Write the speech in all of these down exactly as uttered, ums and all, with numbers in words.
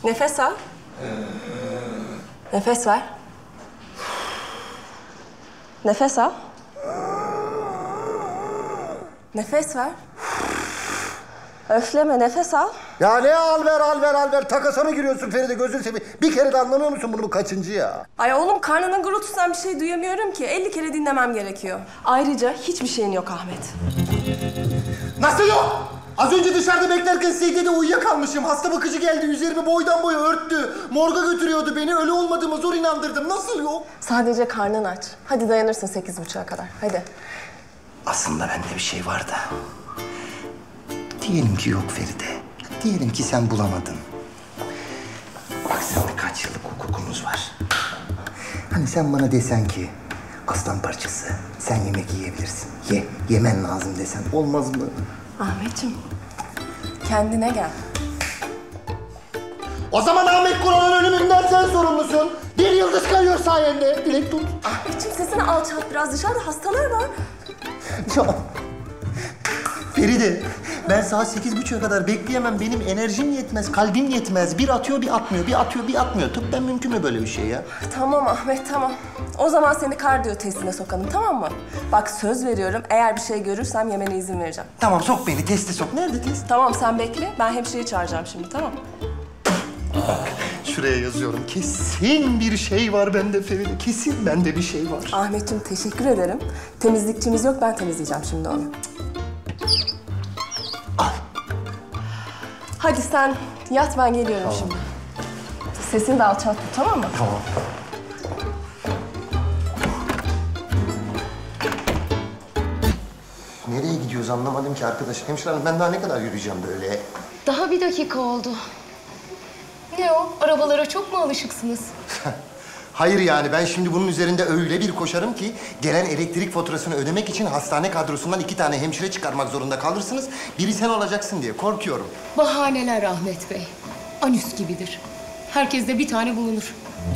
Nefes al. Nefes ver. Nefes al. Nefes ver. Öfleme, nefes al. Ya ne al ver, al ver, al ver. Takasa mı giriyorsun Feride? Gözünü seveyim. Bir kere de anlamıyor musun bunu, bu kaçıncı ya? Ay oğlum, karnının gurultusundan bir şey duyamıyorum ki. elli kere dinlemem gerekiyor. Ayrıca hiçbir şeyin yok Ahmet. Nasıl yok? Az önce dışarıda beklerken secdede uyuyakalmışım. Hasta bakıcı geldi, üzerimi boydan boya örttü. Morga götürüyordu beni, ölü olmadığıma zor inandırdım. Nasıl yok? Sadece karnın aç. Hadi dayanırsın sekiz buçuğa kadar. Hadi. Aslında bende bir şey var da. Diyelim ki yok Feride. Diyelim ki sen bulamadın. Bak seninle kaç yıllık hukukumuz var. Hani sen bana desen ki aslan parçası, sen yemek yiyebilirsin. Ye, yemen lazım desen olmaz mı? Ahmetciğim, kendine gel. O zaman Ahmet Kural'ın ölümünden sen sorumlusun. Bir yıldız kayıyor sayende. Dilek tut. Ahmetciğim, sesini alçalt biraz. Dışarıda hastalar var. Ya. Feride, ben saat sekiz buçuğa kadar bekleyemem. Benim enerjim yetmez, kalbim yetmez. Bir atıyor, bir atmıyor, bir atıyor, bir atmıyor. Tıbben mümkün mü böyle bir şey ya? Tamam Ahmet, tamam. O zaman seni kardiyo testine sokalım, tamam mı? Bak söz veriyorum, eğer bir şey görürsem yemene izin vereceğim. Tamam, sok beni, testi sok. Nerede test? Tamam, sen bekle. Ben hemşireyi çağıracağım şimdi, tamam mı? Bak, şuraya yazıyorum. Kesin bir şey var bende Feride. Kesin bende bir şey var. Ahmetciğim, teşekkür ederim. Temizlikçimiz yok, ben temizleyeceğim şimdi onu. Al. Hadi sen yat, ben geliyorum tamam. Şimdi. Sesini de alçalt tut, tamam mı? Tamam. Nereye gidiyoruz anlamadım ki arkadaş. Hemşire hanım, ben daha ne kadar yürüyeceğim böyle? Daha bir dakika oldu. Ne o? Arabalara çok mu alışıksınız? Hayır yani, ben şimdi bunun üzerinde öyle bir koşarım ki gelen elektrik faturasını ödemek için hastane kadrosundan iki tane hemşire çıkarmak zorunda kalırsınız. Biri sen olacaksın diye korkuyorum. Bahaneler Ahmet Bey. Anüs gibidir. Herkeste bir tane bulunur.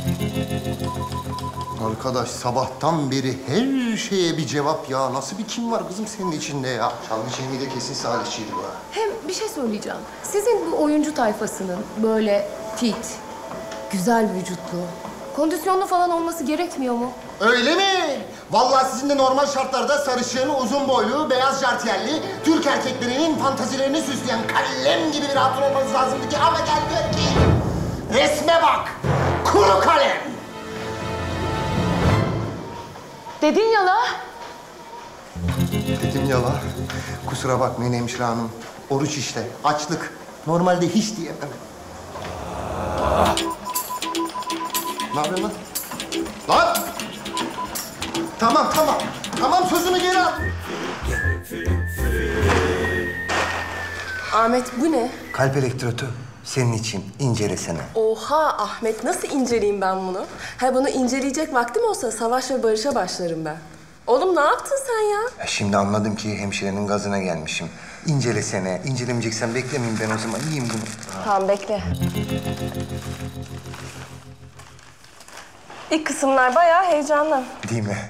Arkadaş, sabahtan beri her şeye bir cevap ya. Nasıl bir kim var kızım senin içinde ya? Çalgı Cemil de kesin Salihçiydi bu. Hem bir şey söyleyeceğim. Sizin bu oyuncu tayfasının böyle fit, güzel vücutlu, kondisyonlu falan olması gerekmiyor mu? Öyle mi? Vallahi sizin de normal şartlarda sarışın, uzun boylu, beyaz jartiyerli, Türk erkeklerinin fantazilerini süsleyen kalem gibi bir hatun olmanız lazımdı ki ama gel gör ki resme bak, kuru kalem. Dedin ya la. Dedim ya la. Kusura bakmayın hemşire hanım. Oruç işte, açlık. Normalde hiç diyemem. Ne yapıyorsun lan? Lan! Tamam, tamam. Tamam, sözümü geri al. Ahmet, bu ne? Kalp elektrotu. Senin için incelesene. Oha Ahmet, nasıl inceleyeyim ben bunu? Ha, bunu inceleyecek vaktim olsa savaş ve barışa başlarım ben. Oğlum ne yaptın sen ya? ya? Şimdi anladım ki hemşirenin gazına gelmişim. İncelesene. İncelemeyeceksen beklemeyeyim ben o zaman. Yiyeyim bunu. Tamam, bekle. İlk kısımlar bayağı heyecanlı. Değil mi?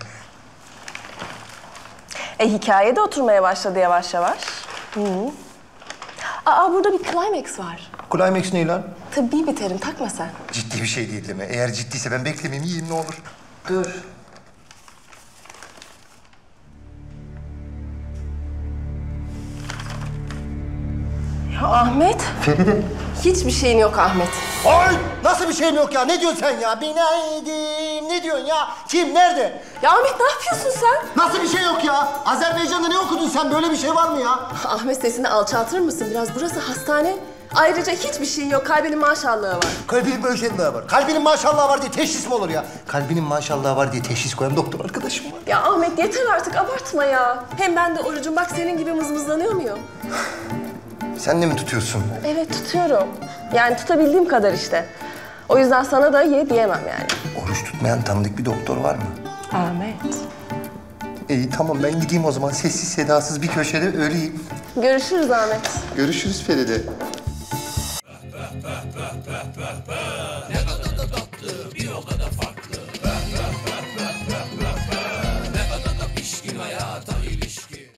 E, hikaye de oturmaya başladı yavaş yavaş. Hı -hı. Aa, burada bir climax var. Climax ne lan? Tıbbi bir terim, takma sen. Ciddi bir şey değil mi? Eğer ciddiyse ben beklemeyeyim, yiyeyim ne olur. Dur. Ya Ahmet. Feride. Hiçbir şeyin yok Ahmet. Ay! Nasıl bir şeyim yok ya? Ne diyorsun sen ya? Binaydim. Ne diyorsun ya? Kim? Nerede? Ya Ahmet, ne yapıyorsun sen? Nasıl bir şey yok ya? Azerbaycan'da ne okudun sen? Böyle bir şey var mı ya? Ahmet, sesini alçaltır mısın biraz? Burası hastane. Ayrıca hiçbir şeyin yok. Kalbinin maşallahı var. Kalbinin maşallahı var. Kalbinin maşallahı var diye teşhis mi olur ya? Kalbinin maşallahı var diye teşhis koyan doktor arkadaşım var. Ya Ahmet, yeter artık, abartma ya. Hem ben de orucum. Bak senin gibi mızmızlanıyor muyum? Sen de mi tutuyorsun? Evet, tutuyorum. Yani tutabildiğim kadar işte. O yüzden sana da ye diyemem yani. Oruç tutmayan tanıdık bir doktor var mı? Ahmet. İyi tamam, ben gideyim o zaman. Sessiz sedasız bir köşede öleyim. Görüşürüz Ahmet. Görüşürüz Feride.